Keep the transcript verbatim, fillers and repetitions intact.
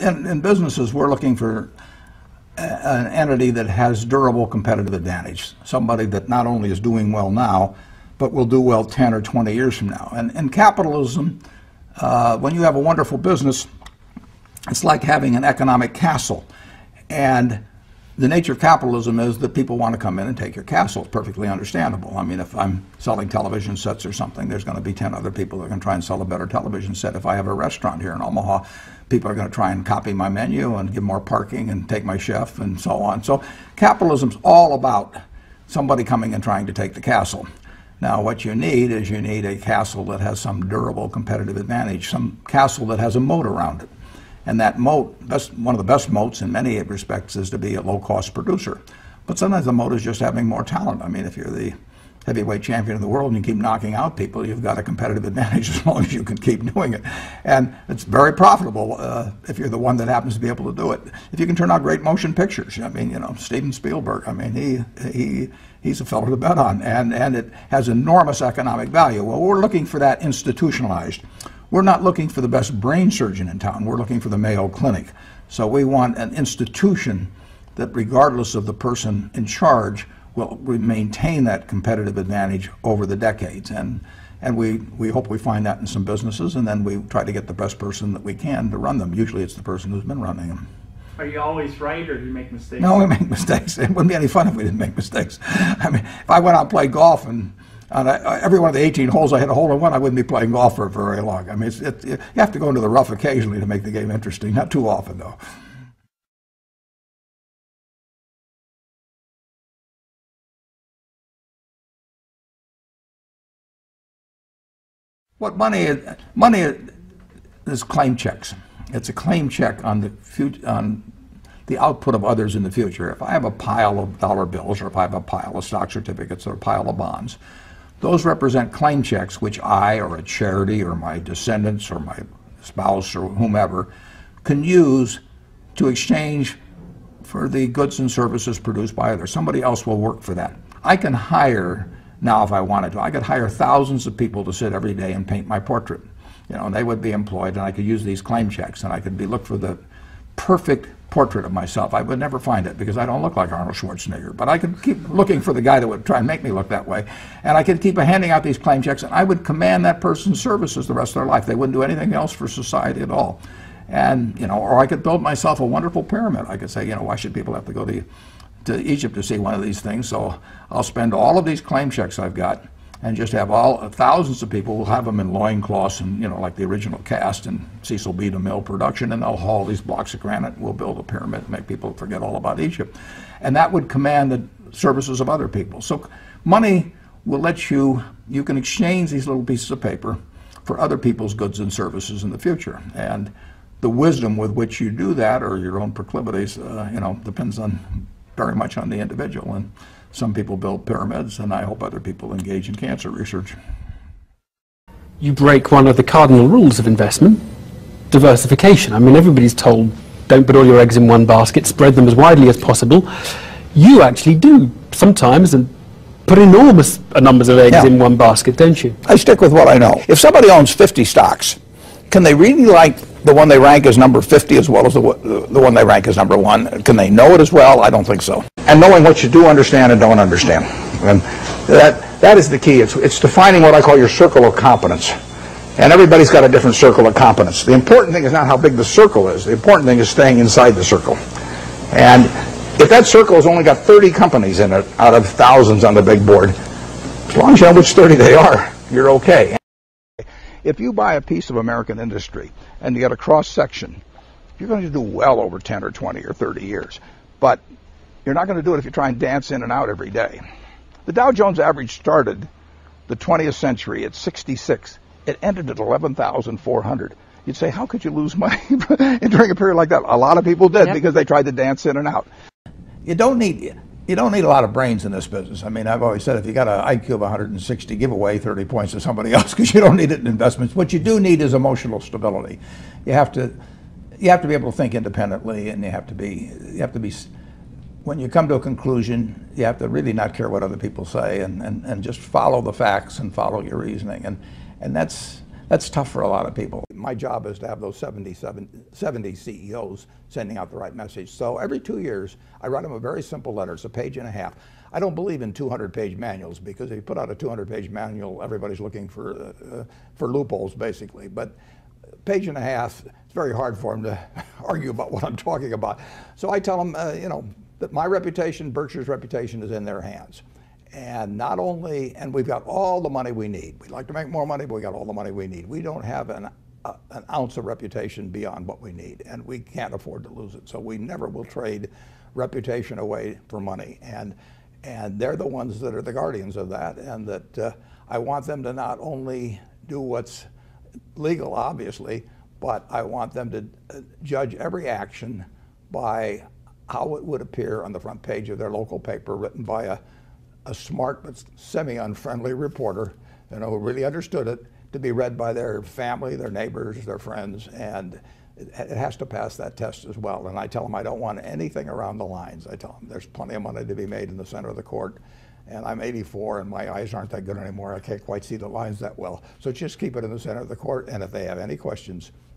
in, in, in businesses, we're looking for a, an entity that has durable competitive advantage, somebody that not only is doing well now, but will do well ten or twenty years from now. And in capitalism, uh, when you have a wonderful business, it's like having an economic castle. And the nature of capitalism is that people want to come in and take your castle. It's perfectly understandable. I mean, if I'm selling television sets or something, there's going to be ten other people that are going to try and sell a better television set. If I have a restaurant here in Omaha, people are going to try and copy my menu and give more parking and take my chef and so on. So capitalism's all about somebody coming and trying to take the castle. Now, what you need is you need a castle that has some durable competitive advantage, some castle that has a moat around it. And that moat, best, one of the best moats in many respects, is to be a low-cost producer. But sometimes the moat is just having more talent. I mean, if you're the heavyweight champion of the world and you keep knocking out people, you've got a competitive advantage as long as you can keep doing it. And it's very profitable uh, if you're the one that happens to be able to do it. If you can turn out great motion pictures, I mean, you know, Steven Spielberg, I mean, he, he, he's a fellow to bet on. And, and it has enormous economic value. Well, we're looking for that institutionalized. We're not looking for the best brain surgeon in town. We're looking for the Mayo Clinic. So we want an institution that, regardless of the person in charge, will maintain that competitive advantage over the decades. And, and we, we hope we find that in some businesses, and then we try to get the best person that we can to run them. Usually it's the person who's been running them. Are you always right, or do you make mistakes? No, we make mistakes. It wouldn't be any fun if we didn't make mistakes. I mean, if I went out and played golf and on every one of the eighteen holes I hit a hole in one, I wouldn't be playing golf for very long. I mean, it's, it, you have to go into the rough occasionally to make the game interesting. Not too often, though. What money is? Money is claim checks. It's a claim check on the future, on the output of others in the future. If I have a pile of dollar bills, or if I have a pile of stock certificates, or a pile of bonds, those represent claim checks which I, or a charity, or my descendants, or my spouse, or whomever can use to exchange for the goods and services produced by others. Somebody else will work for that. I can hire, now if I wanted to, I could hire thousands of people to sit every day and paint my portrait. You know, and they would be employed, and I could use these claim checks, and I could be look for the perfect portrait of myself. I would never find it because I don't look like Arnold Schwarzenegger, but I could keep looking for the guy that would try and make me look that way. And I could keep handing out these claim checks, and I would command that person's services the rest of their life. They wouldn't do anything else for society at all. And, you know, or I could build myself a wonderful pyramid. I could say, you know, why should people have to go to, to Egypt to see one of these things? So I'll spend all of these claim checks I've got and just have all thousands of people. We'll have them in loincloths and, you know, like the original cast in Cecil B. DeMille production, and they'll haul these blocks of granite, and we'll build a pyramid and make people forget all about Egypt. And that would command the services of other people. So money will let you, you can exchange these little pieces of paper for other people's goods and services in the future. And the wisdom with which you do that, or your own proclivities, uh, you know, depends on very much on the individual. And some people build pyramids, and I hope other people engage in cancer research. You break one of the cardinal rules of investment, diversification. I mean, everybody's told, don't put all your eggs in one basket, spread them as widely as possible. You actually do sometimes, and put enormous numbers of eggs yeah. in one basket, don't you? I stick with what I know. If somebody owns fifty stocks, can they really like the one they rank as number fifty as well as the, the one they rank as number one? Can they know it as well? I don't think so. And knowing what you do understand and don't understand. And that, that is the key. It's, it's defining what I call your circle of competence. And everybody's got a different circle of competence. The important thing is not how big the circle is. The important thing is staying inside the circle. And if that circle has only got thirty companies in it out of thousands on the big board, as long as you know which thirty they are, you're okay. If you buy a piece of American industry and you get a cross-section, you're going to do well over ten or twenty or thirty years. But you're not going to do it if you try and dance in and out every day. The Dow Jones average started the twentieth century at sixty-six. It ended at eleven thousand four hundred. You'd say, how could you lose money during a period like that? A lot of people did yep. because they tried to dance in and out. You don't need... You don't need a lot of brains in this business. I mean, I've always said if you got an I Q of one hundred sixty, give away thirty points to somebody else because you don't need it in investments. What you do need is emotional stability. You have to, you have to be able to think independently, and you have to be, you have to be, when you come to a conclusion, you have to really not care what other people say, and, and, and just follow the facts and follow your reasoning. And, and that's, That's tough for a lot of people. My job is to have those seventy-seven, seventy C E Os sending out the right message. So every two years, I write them a very simple letter. It's a page and a half. I don't believe in two hundred page manuals, because if you put out a two hundred page manual, everybody's looking for, uh, for loopholes, basically. But a page and a half, it's very hard for them to argue about what I'm talking about. So I tell them, uh, you know, that my reputation, Berkshire's reputation, is in their hands. And not only, and we've got all the money we need. We'd like to make more money, but we got all the money we need. We don't have an, uh, an ounce of reputation beyond what we need, and we can't afford to lose it. So we never will trade reputation away for money. And, and they're the ones that are the guardians of that, and that uh, I want them to not only do what's legal, obviously, but I want them to uh, judge every action by how it would appear on the front page of their local paper, written by a a smart but semi-unfriendly reporter, you know, who really understood it, to be read by their family, their neighbors, their friends, and it, it has to pass that test as well. And I tell them I don't want anything around the lines. I tell them there's plenty of money to be made in the center of the court, and I'm eighty-four and my eyes aren't that good anymore. I can't quite see the lines that well. So just keep it in the center of the court, and if they have any questions,